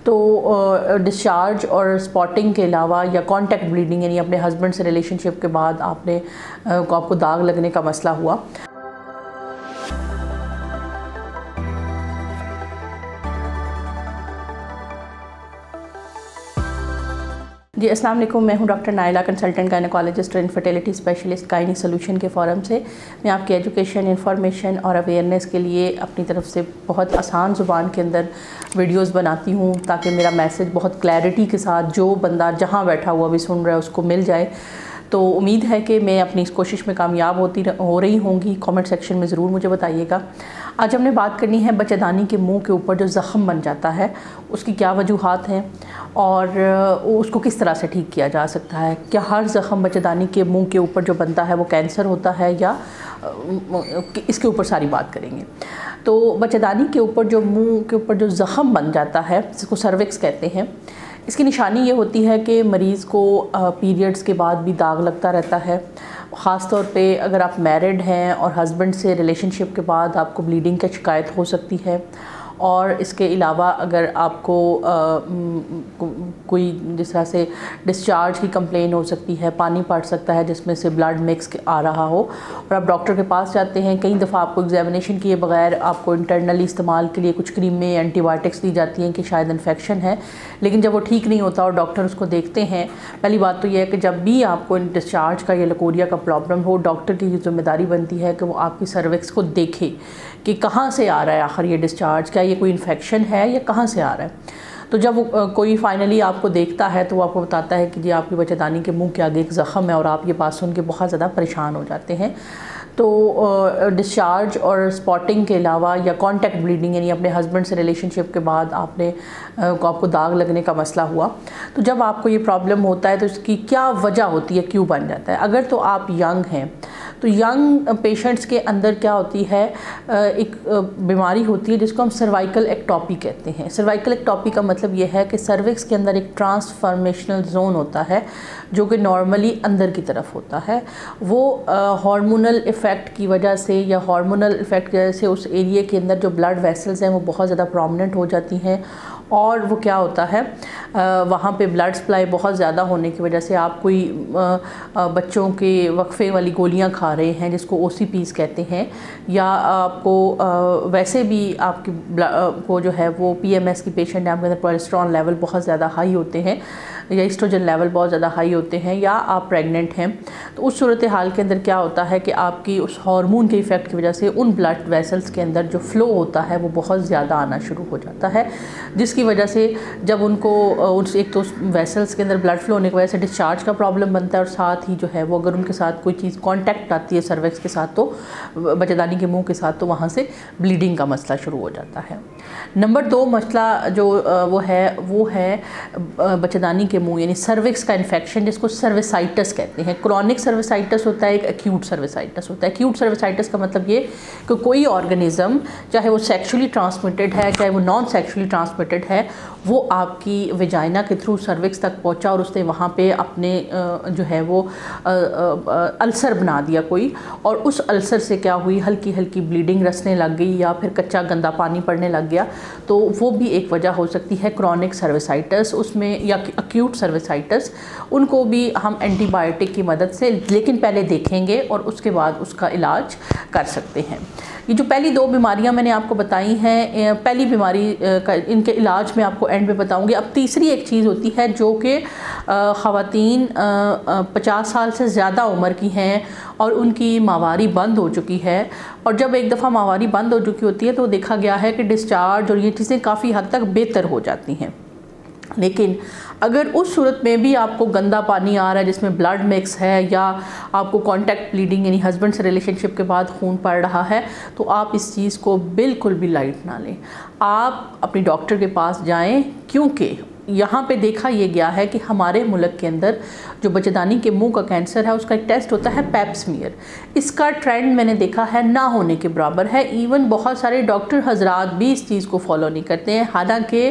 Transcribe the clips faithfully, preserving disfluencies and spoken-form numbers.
तो डिस्चार्ज और स्पॉटिंग के अलावा या कॉन्टैक्ट ब्लीडिंग यानी अपने हस्बैंड से रिलेशनशिप के बाद आपने को आपको दाग लगने का मसला हुआ। जी अस्सलाम वालेकुम, मैं हूं डॉक्टर नाइला, कंसल्टेंट गायनेकोलॉजिस्ट और इनफर्टिलिटी स्पेशलिस्ट गायनी सोल्यूशन के फ़ोरम से। मैं आपकी एजुकेशन, इंफॉर्मेशन और अवेयरनेस के लिए अपनी तरफ से बहुत आसान ज़ुबान के अंदर वीडियोस बनाती हूं ताकि मेरा मैसेज बहुत क्लैरिटी के साथ जो बंदा जहां बैठा हुआ भी सुन रहा है उसको मिल जाए। तो उम्मीद है कि मैं अपनी इस कोशिश में कामयाब होती हो रही होंगी। कमेंट सेक्शन में ज़रूर मुझे बताइएगा। आज हमने बात करनी है बच्चेदानी के मुंह के ऊपर जो ज़ख़म बन जाता है उसकी क्या वजूहात हैं और उसको किस तरह से ठीक किया जा सकता है। क्या हर ज़ख़म बच्चेदानी के मुंह के ऊपर जो बनता है वो कैंसर होता है या इसके ऊपर सारी बात करेंगे। तो बच्चेदानी के ऊपर जो मुंह के ऊपर जो ज़ख़म बन जाता है जिसको सर्विक्स कहते हैं, इसकी निशानी ये होती है कि मरीज़ को पीरियड्स के बाद भी दाग लगता रहता है। ख़ास तौर पे अगर आप मैरिड हैं और हस्बैंड से रिलेशनशिप के बाद आपको ब्लीडिंग की शिकायत हो सकती है। और इसके अलावा अगर आपको आ, कोई जिस तरह से डिस्चार्ज की कंप्लेन हो सकती है, पानी पड़ सकता है जिसमें से ब्लड मिक्स आ रहा हो और आप डॉक्टर के पास जाते हैं, कई दफ़ा आपको एग्जामिनेशन किए बगैर आपको इंटरनली इस्तेमाल के लिए कुछ क्रीमें, एंटीबायोटिक्स दी जाती हैं कि शायद इन्फेक्शन है, लेकिन जब वो ठीक नहीं होता और डॉक्टर उसको देखते हैं, पहली बात तो यह है कि जब भी आपको डिस्चार्ज का या लकोरिया का प्रॉब्लम हो, डॉक्टर की जिम्मेदारी बनती है कि वो आपकी सर्विक्स को देखे कि कहाँ से आ रहा है आखिर ये डिस्चार्ज, क्या ये कोई इन्फेक्शन है या कहाँ से आ रहा है। तो जब वो कोई फाइनली आपको देखता है तो वो आपको बताता है कि जी आपकी बच्चेदानी के मुंह के आगे एक ज़ख़म है और आप ये बात सुन के बहुत ज़्यादा परेशान हो जाते हैं। तो डिस्चार्ज और स्पॉटिंग के अलावा या कॉन्टैक्ट ब्लीडिंग यानी अपने हस्बैंड से रिलेशनशिप के बाद आपने को आपको दाग लगने का मसला हुआ, तो जब आपको ये प्रॉब्लम होता है तो इसकी क्या वजह होती है, क्यों बन जाता है। अगर तो आप यंग हैं तो यंग पेशेंट्स के अंदर क्या होती है, एक बीमारी होती है जिसको हम सर्वाइकल एक्टोपी कहते हैं। सर्वाइकल एक्टोपी का मतलब ये है कि सर्विक्स के अंदर एक ट्रांसफॉर्मेशनल जोन होता है जो कि नॉर्मली अंदर की तरफ होता है। वो हार्मोनल इफ़ेक्ट की वजह से या हार्मोनल इफ़ेक्ट की वजह से उस एरिया के अंदर जो ब्लड वेसल्स हैं वो बहुत ज़्यादा प्रोमिनेंट हो जाती हैं और वो क्या होता है, वहाँ पे ब्लड सप्लाई बहुत ज़्यादा होने की वजह से आप कोई बच्चों के वक्फे वाली गोलियाँ खा रहे हैं जिसको ओ सी पीज़ कहते हैं, या आपको वैसे भी आपकी को जो है वो पी एम एस की पेशेंट है, आपके अंदर कोलेस्ट्रॉल लेवल बहुत ज़्यादा हाई होते हैं या एस्ट्रोजन लेवल बहुत ज़्यादा हाई होते हैं, या आप प्रेग्नेंट हैं, तो उस सूरत हाल के अंदर क्या होता है कि आपकी उस हार्मोन के इफ़ेक्ट की वजह से उन ब्लड वेसल्स के अंदर जो फ़्लो होता है वो बहुत ज़्यादा आना शुरू हो जाता है, जिसकी वजह से जब उनको उस एक तो उस वेसल्स के अंदर ब्लड फ्लो होने की वजह से डिस्चार्ज का प्रॉब्लम बनता है और साथ ही जो है वो अगर उनके साथ कोई चीज़ कांटेक्ट आती है सर्विक्स के साथ, तो बच्चेदानी के मुंह के साथ, तो वहाँ से ब्लीडिंग का मसला शुरू हो जाता है। नंबर दो मसला जो वो है वो है बच्चेदानी के मुंह यानी सर्विक्स का इन्फेक्शन जिसको सर्विसाइटिस कहते हैं। क्रॉनिक सर्विसाइटिस होता है, एक एक्यूट सर्विसाइटिस होता है। एक्यूट सर्विसाइटिस का मतलब ये कि कोई ऑर्गेनिज्म, चाहे वो सेक्सुअली ट्रांसमिटेड है चाहे वो नॉन सेक्सुअली ट्रांसमिटेड है, वो आपकी वेजाइना के थ्रू सर्विक्स तक पहुंचा और उसने वहाँ पे अपने जो है वो अल्सर बना दिया कोई, और उस अल्सर से क्या हुई, हल्की हल्की ब्लीडिंग रसने लग गई या फिर कच्चा गंदा पानी पड़ने लग गया, तो वो भी एक वजह हो सकती है क्रॉनिक सर्विसाइटिस उसमें, या एक्यूट सर्विसाइटिस। उनको भी हम एंटीबायोटिक की मदद से लेकिन पहले देखेंगे और उसके बाद उसका इलाज कर सकते हैं। ये जो पहली दो बीमारियां मैंने आपको बताई हैं, पहली बीमारी का इनके इलाज में आपको एंड में बताऊंगी। अब तीसरी एक चीज़ होती है जो कि ख़वातीन पचास साल से ज़्यादा उम्र की हैं और उनकी माहवारी बंद हो चुकी है, और जब एक दफ़ा माहवारी बंद हो चुकी होती है तो देखा गया है कि डिस्चार्ज और ये चीज़ें काफ़ी हद तक बेहतर हो जाती हैं। लेकिन अगर उस सूरत में भी आपको गंदा पानी आ रहा है जिसमें ब्लड मिक्स है, या आपको कॉन्टैक्ट ब्लीडिंग यानी हस्बैंड से रिलेशनशिप के बाद खून पड़ रहा है, तो आप इस चीज़ को बिल्कुल भी लाइट ना लें। आप अपने डॉक्टर के पास जाएं, क्योंकि यहाँ पे देखा ये गया है कि हमारे मुल्क के अंदर जो बच्चेदानी के मुंह का कैंसर है उसका एक टेस्ट होता है पैप स्मीयर। इसका ट्रेंड मैंने देखा है ना होने के बराबर है। इवन बहुत सारे डॉक्टर हजरात भी इस चीज़ को फॉलो नहीं करते हैं। हालांकि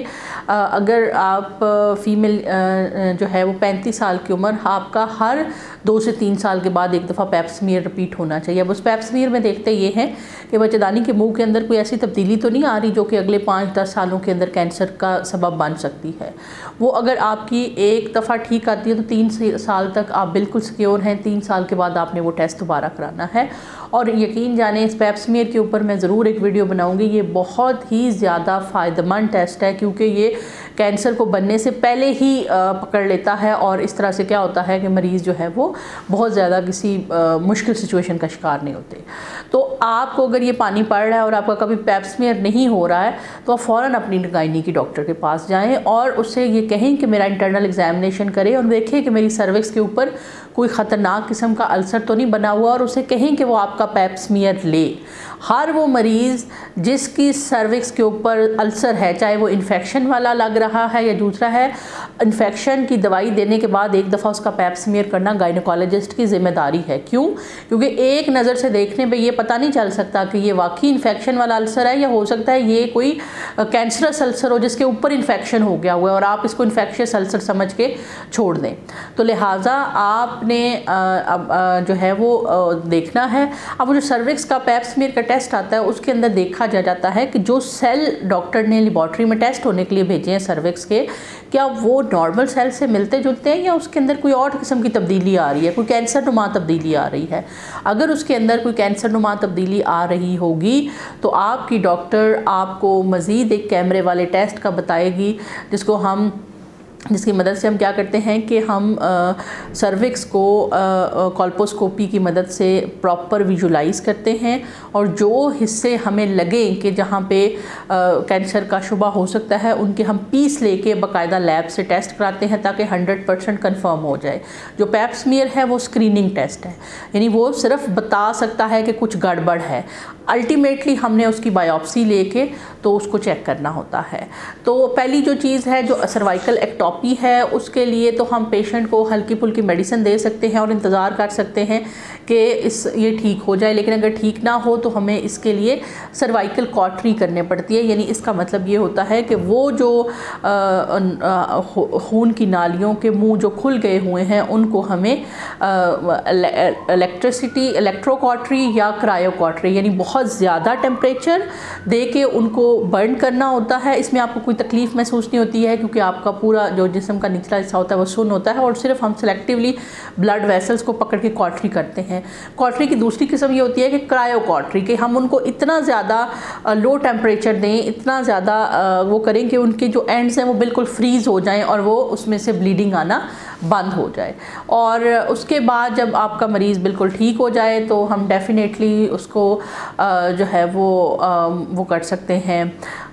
अगर आप फीमेल जो है वो पैंतीस साल की उम्र, आपका हर दो से तीन साल के बाद एक दफ़ा पैप स्मीयर रिपीट होना चाहिए। अब उस पैप स्मीयर में देखते ये हैं कि बच्चेदानी के मुंह के अंदर कोई ऐसी तब्दीली तो नहीं आ रही जो कि अगले पाँच दस सालों के अंदर कैंसर का सबब बन सकती है। वो अगर आपकी एक दफ़ा ठीक आती है तो तीन साल तक आप बिल्कुल सिक्योर हैं। तीन साल के बाद आपने वो टेस्ट दोबारा कराना है। और यकीन जाने इस पैप स्मीयर के ऊपर मैं ज़रूर एक वीडियो बनाऊंगी। ये बहुत ही ज़्यादा फ़ायदेमंद टेस्ट है क्योंकि ये कैंसर को बनने से पहले ही पकड़ लेता है और इस तरह से क्या होता है कि मरीज़ जो है वो बहुत ज़्यादा किसी मुश्किल सिचुएशन का शिकार नहीं होते। तो आपको अगर ये पानी पड़ रहा है और आपका कभी पैप स्मीयर नहीं हो रहा है तो आप फ़ौरन अपनी गायनी की डॉक्टर के पास जाएं और उससे ये कहें कि मेरा इंटरनल एग्जामिनेशन करें और देखें कि मेरी सर्विक्स के ऊपर कोई ख़तरनाक किस्म का अल्सर तो नहीं बना हुआ, और उसे कहें कि वो आपका पैप स्मीयर ले। हर वो मरीज़ जिसकी सर्विक्स के ऊपर अल्सर है, चाहे वो इन्फेक्शन वाला लग रहा है या दूसरा है, इन्फेक्शन की दवाई देने के बाद एक दफ़ा उसका पैप स्मीयर करना गायनोकोलॉजिस्ट की ज़िम्मेदारी है। क्यों? क्योंकि एक नज़र से देखने पे ये पता नहीं चल सकता कि ये वाकई इन्फेक्शन वाला अल्सर है या हो सकता है ये कोई कैंसरस अल्सर हो जिसके ऊपर इन्फेक्शन हो गया हुआ है और आप इसको इन्फेक्शियस अल्सर समझ के छोड़ दें। तो लिहाजा आपने अब जो है वो देखना है। अब वो जो सर्विक्स का पैप स्मीयर का टेस्ट आता है उसके अंदर देखा जा जाता है कि जो सेल डॉक्टर ने लेबॉर्ट्री में टेस्ट होने के लिए भेजे हैं सर्विक्स के, क्या वो नॉर्मल सेल से मिलते जुलते हैं या उसके अंदर कोई और किस्म की तब्दीली आ रही है, कोई कैंसर नुमा तब्दीली आ रही है। अगर उसके अंदर कोई कैंसर नुमा तब्दीली आ रही होगी तो आपकी डॉक्टर आपको मज़ीद एक कैमरे वाले टेस्ट का बताएगी जिसको हम जिसकी मदद से हम क्या करते हैं कि हम सर्विक्स को कॉल्पोस्कोपी की मदद से प्रॉपर विजुलाइज करते हैं और जो हिस्से हमें लगे कि जहाँ पे कैंसर का शुबा हो सकता है उनके हम पीस लेके बाकायदा लैब से टेस्ट कराते हैं ताकि हंड्रेड परसेंट कन्फर्म हो जाए। जो पैप स्मीयर है वो स्क्रीनिंग टेस्ट है, यानी वो सिर्फ बता सकता है कि कुछ गड़बड़ है। अल्टीमेटली हमने उसकी बायोप्सी लेके तो उसको चेक करना होता है। तो पहली जो चीज़ है जो सर्वाइकल एक्टोपी है उसके लिए तो हम पेशेंट को हल्की फुल्की मेडिसिन दे सकते हैं और इंतज़ार कर सकते हैं कि इस ये ठीक हो जाए, लेकिन अगर ठीक ना हो तो हमें इसके लिए सर्वाइकल कॉटरी करने पड़ती है। यानी इसका मतलब ये होता है कि वो जो खून की नालियों के मुंह जो खुल गए हुए हैं उनको हमें इलेक्ट्रिसिटी इलेक्ट्रो कॉटरी या क्रायो कॉटरी यानी बहुत ज़्यादा टेम्परेचर दे के उनको बर्न करना होता है। इसमें आपको कोई तकलीफ़ महसूस नहीं होती है क्योंकि आपका पूरा जो जिस्म का निचला हिस्सा होता है वो सुन्न होता है और सिर्फ हम सेलेक्टिवली ब्लड वेसल्स को पकड़ के कॉटरी करते हैं। कॉटरी की दूसरी किस्म ये होती है कि क्रायो कॉटरी, कि हम उनको इतना ज़्यादा लो टेम्परेचर दें, इतना ज़्यादा वो करें कि उनके जो एंड्स हैं वो बिल्कुल फ्रीज़ हो जाएं और वो उसमें से ब्लीडिंग आना बंद हो जाए। और उसके बाद जब आपका मरीज़ बिल्कुल ठीक हो जाए तो हम डेफिनेटली उसको जो है वो वो कर सकते हैं,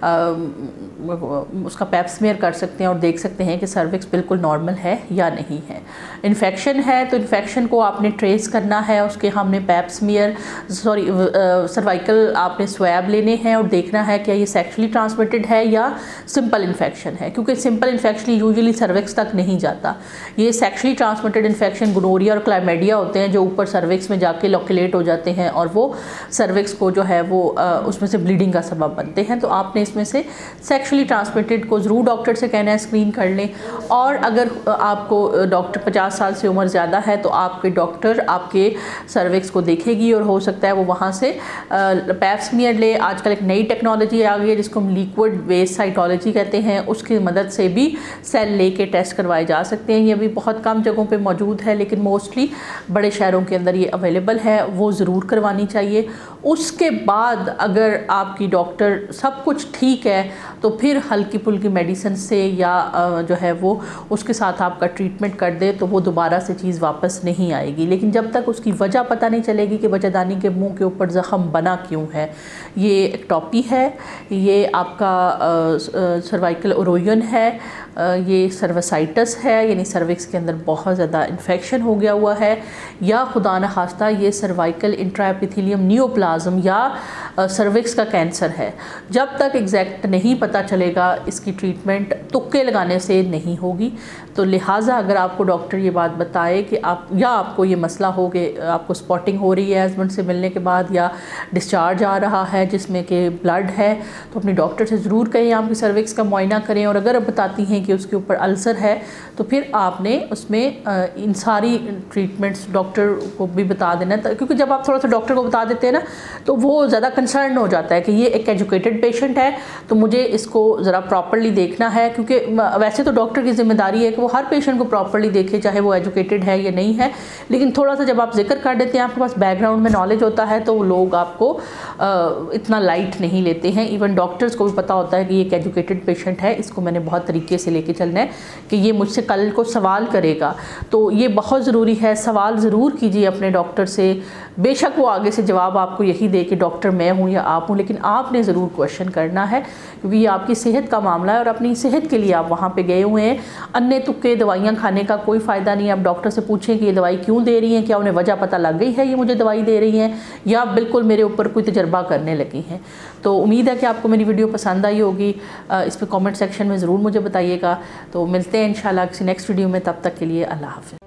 उसका पैप स्मीयर कर सकते हैं और देख सकते हैं कि सर्विक्स बिल्कुल नॉर्मल है या नहीं है। इन्फेक्शन है तो इन्फेक्शन को आपने ट्रेस करना है, उसके हमने पैप स्मीयर सॉरी सर्वाइकल आपने स्वैब लेने हैं और देखना है क्या ये सेक्सुअली ट्रांसमिटेड है या सिंपल इन्फेक्शन है, क्योंकि सिंपल इन्फेक्शन यूजुअली सर्विक्स तक नहीं जाता। ये सेक्सुअली ट्रांसमिटेड इन्फेक्शन गोनोरिया और क्लाइमेडिया होते हैं जो ऊपर सर्विक्स में जाके लोकुलेट हो जाते हैं और वो सर्विक्स को जो है वो उसमें से ब्लीडिंग का सबब बनते हैं। तो आपने इसमें से सेक्सुअली ट्रांसमिटेड को ज़रूर डॉक्टर से कहना है स्क्रीन कर लें। और अगर आपको डॉक्टर पचास साल से उम्र ज़्यादा है तो आपके डॉक्टर आपके सर्विक्स को देखेगी और हो सकता है वो वहाँ से पैप स्मीयर ले। आजकल एक नई टेक्नोलॉजी आ गई है जिसको हम लिक्विड वेस्ट साइटोलॉजी कहते हैं, उसकी मदद से भी सेल ले के टेस्ट करवाए जा सकते हैं। ये भी बहुत कम जगहों पे मौजूद है लेकिन मोस्टली बड़े शहरों के अंदर ये अवेलेबल है, वो ज़रूर करवानी चाहिए। उसके बाद अगर आपकी डॉक्टर सब कुछ ठीक है तो फिर हल्की फुल्की मेडिसिन से या जो है वो उसके साथ आपका ट्रीटमेंट कर दे तो वो दोबारा से चीज़ वापस नहीं आएगी। लेकिन जब तक उसकी वजह पता नहीं चलेगी कि बच्चेदानी के मुंह के ऊपर ज़ख़म बना क्यों है, ये एक्टोपी है, ये आपका सर्वाइकल ओरोयन है, ये सर्वसाइटस है यानी सर्विक्स के अंदर बहुत ज़्यादा इन्फेक्शन हो गया हुआ है, या खुदा न खास्ता ये सर्वाइकल इंट्राएपिथेलियम नियोप्लाज्म या सर्विक्स का कैंसर है। जब तक एग्जैक्ट नहीं पता चलेगा इसकी ट्रीटमेंट तुक्के लगाने से नहीं होगी। तो लिहाजा अगर आपको डॉक्टर ये बात बताए कि आप या आपको ये मसला हो कि आपको स्पॉटिंग हो रही है हस्बैंड से मिलने के बाद या डिस्चार्ज आ रहा है जिसमें कि ब्लड है, तो अपने डॉक्टर से ज़रूर कहें आपकी सर्विक्स का मुआयना करें। और अगर बताती हैं कि उसके ऊपर अल्सर है तो फिर आपने उसमें इन सारी ट्रीटमेंट्स डॉक्टर को भी बता देना, क्योंकि जब आप थोड़ा सा डॉक्टर को बता देते हैं ना तो वो ज़्यादा कंसर्न हो जाता है कि ये एक एजुकेटेड पेशेंट है तो मुझे इसको ज़रा प्रॉपर्ली देखना है। क्योंकि वैसे तो डॉक्टर की जिम्मेदारी है कि वो हर पेशेंट को प्रॉपर्ली देखे, चाहे वो एजुकेटेड है या नहीं है, लेकिन थोड़ा सा जब आप जिक्र कर देते हैं, आपके पास बैकग्राउंड में नॉलेज होता है तो लोग आपको आ, इतना लाइट नहीं लेते हैं। इवन डॉक्टर्स को भी पता होता है कि ये एक एजुकेटेड पेशेंट है, इसको मैंने बहुत तरीके से लेके चलना है कि ये मुझसे कल को सवाल करेगा। तो ये बहुत ज़रूरी है, सवाल ज़रूर कीजिए अपने डॉक्टर से। बेशक वो आगे से जवाब आपको यही दे कि डॉक्टर मैं हूँ या आप हूँ, लेकिन आपने ज़रूर क्वेश्चन करना है क्योंकि ये आपकी सेहत का मामला है और अपनी सेहत के लिए आप वहाँ पे गए हुए हैं। अन्य तुक्के दवाइयाँ खाने का कोई फ़ायदा नहीं है। आप डॉक्टर से पूछें कि ये दवाई क्यों दे रही हैं, क्या उन्हें वजह पता लग गई है ये मुझे दवाई दे रही हैं या बिल्कुल मेरे ऊपर कोई तजर्बा करने लगी हैं। तो उम्मीद है कि आपको मेरी वीडियो पसंद आई होगी। इस पर कॉमेंट सेक्शन में ज़रूर मुझे बताइएगा। तो मिलते हैं इंशाल्लाह किसी नेक्स्ट वीडियो में, तब तक के लिए अल्लाह हाफ़िज़।